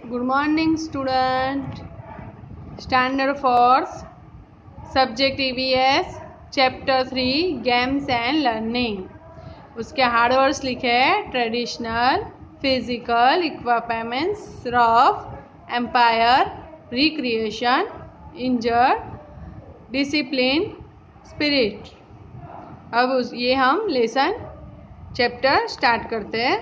Good morning, student. Standard 4, Subject EVS, Chapter 3, Games and Learning. उसके hard words लिखे हैं traditional, physical, equipments, rough, umpire, recreation, injured, discipline, spirit. अब ये हम lesson chapter start करते हैं।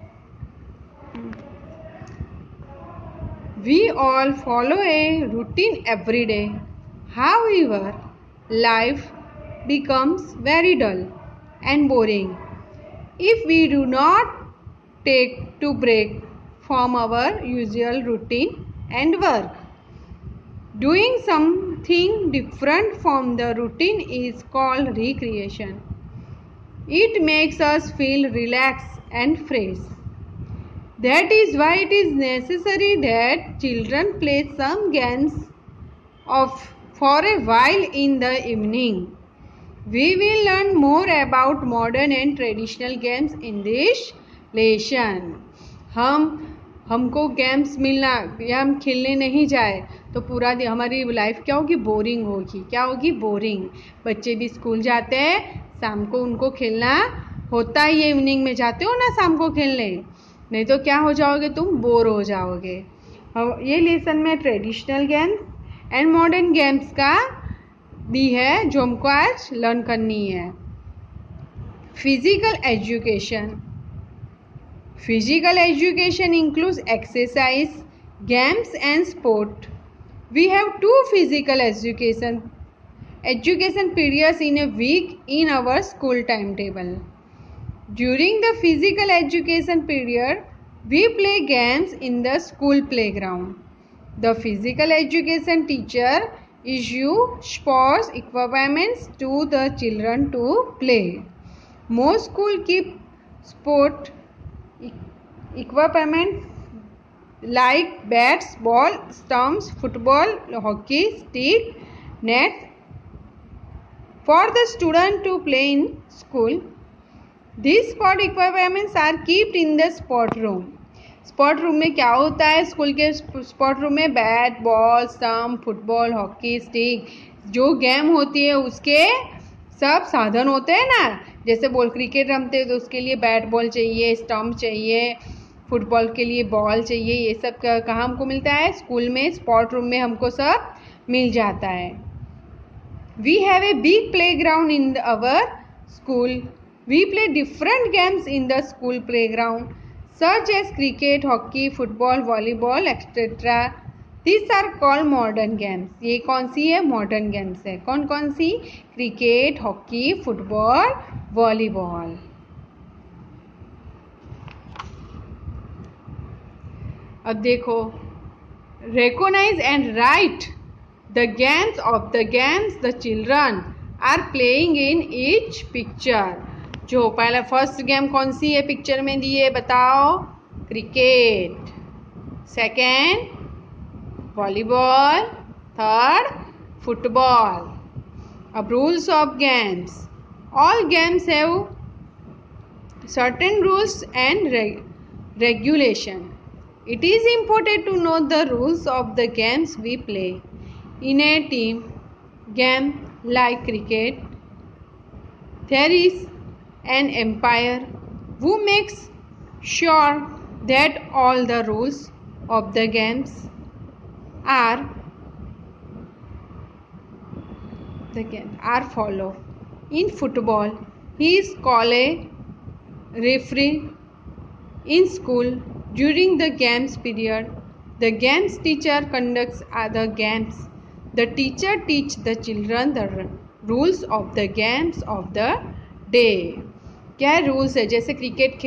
We all follow a routine every day. However, life becomes very dull and boring if we do not take to break from our usual routine and work. Doing something different from the routine is called recreation. It makes us feel relaxed and fresh. That is why it is necessary that children play some games for a while in the evening. We will learn more about modern and traditional games in this lesson. हमको games मिलना या हम खेलने नहीं जाए तो पूरा दिन हमारी लाइफ क्या होगी, बोरिंग होगी। क्या होगी? बोरिंग। बच्चे भी स्कूल जाते हैं, शाम को उनको खेलना होता ही है। इवनिंग में जाते हो ना शाम को खेलने, नहीं तो क्या हो जाओगे, तुम बोर हो जाओगे। ये लेसन में traditional games and modern games का दी है जो हमको आज लर्न करनी है। Physical education. Physical education includes exercise, games and sport. We have 2 physical education periods in a week in our school timetable. During the physical education period, we play games in the school playground. The physical education teacher issues sports equipments to the children to play. Most schools keep sport equipment like bats, ball, stumps, football, hockey, stick, net for the student to play in school. These sport equipments are kept in the sport room. Sport room में क्या होता है? School के sport room में bat, ball, stump, football, hockey, stick, जो game होती है उसके सब साधन होते हैं ना। जैसे बॉल क्रिकेट रमते हैं तो उसके लिए बैट बॉल चाहिए, स्टम्प चाहिए, फुटबॉल के लिए बॉल चाहिए। ये सब कहाँ हमको मिलता है? स्कूल में, स्पोर्ट रूम में हमको सब मिल जाता है। We have a big playground in our school. We play different games in the school playground such as cricket, hockey, football, volleyball, etc. These are called modern games. ये कौन सी है? Modern games है। कौन कौन सी? Cricket, hockey, football, volleyball. अब देखो, recognize and write the games the children are playing in each picture. जो पहला फर्स्ट गेम कौन सी है पिक्चर में दी है, बताओ? Cricket. Second volleyball, third football. अब rules of games. All games have certain rules and regulation. It is important to know the rules of the games we play in a team game like cricket. There is an umpire who makes sure that all the rules of the games are followed. In football, he is called a referee. In school, during the games period, the games teacher conducts other games. The teacher teaches the children the rules of the games of the day. क्या rules है? जैसे cricket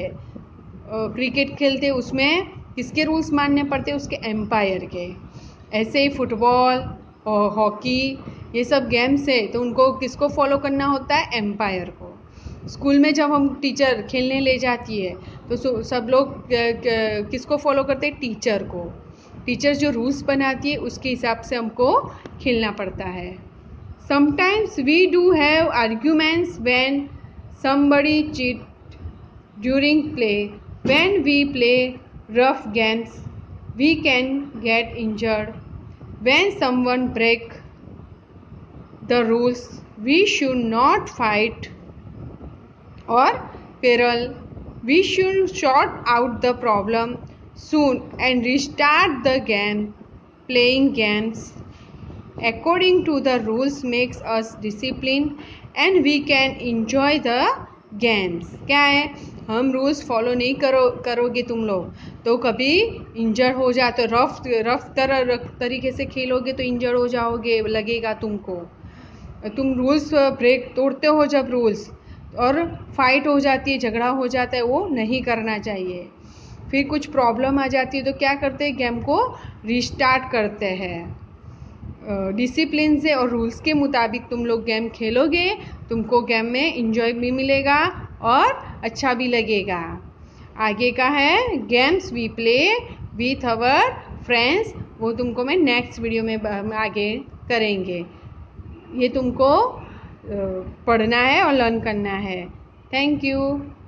खेलते उसमें किसके rules मानने पड़ते हैं? उसके एम्पायर के। ऐसे ही फुटबॉल और हॉकी ये सब गेम्स है तो उनको किसको फॉलो करना होता है? एम्पायर को। स्कूल में जब हम टीचर खेलने ले जाती है तो सब लोग किसको फॉलो करते हैं? टीचर को। टीचर जो रूल्स बनाती है उसके हिसाब से हमको खेलना पड़ता है। Sometimes we do have arguments when somebody cheat during play. When we play rough games, we can get injured. When someone breaks the rules, we should not fight or quarrel. We should sort out the problem soon and restart the game. Playing games according to the rules makes us disciplined and we can enjoy the games. क्या है, हम rules follow नहीं करोगे तुम लोग तो कभी इंजर हो जाए, तो रफ तरीके से खेलोगे तो इंजर हो जाओगे, लगेगा तुमको. तुम रूल्स ब्रेक तोड़ते हो जब रूल्स, और फाइट हो जाती है, झगड़ा हो जाता है, वो नहीं करना चाहिए. फिर कुछ प्रॉब्लम आ जाती है तो क्या करते हैं, गेम को रिस्टार्ट करते हैं. डिसिप्लिन से और रूल्स के मुताबिक तुम लोग गेम खेलोगे, तुमको गेम में इंजॉय भी मिलेगा और अच्छा भी लगेगा. आगे का है games we play with our friends, वो तुमको मैं नेक्स्ट वीडियो में आगे करेंगे. ये तुमको पढ़ना है और लर्न करना है. Thank you.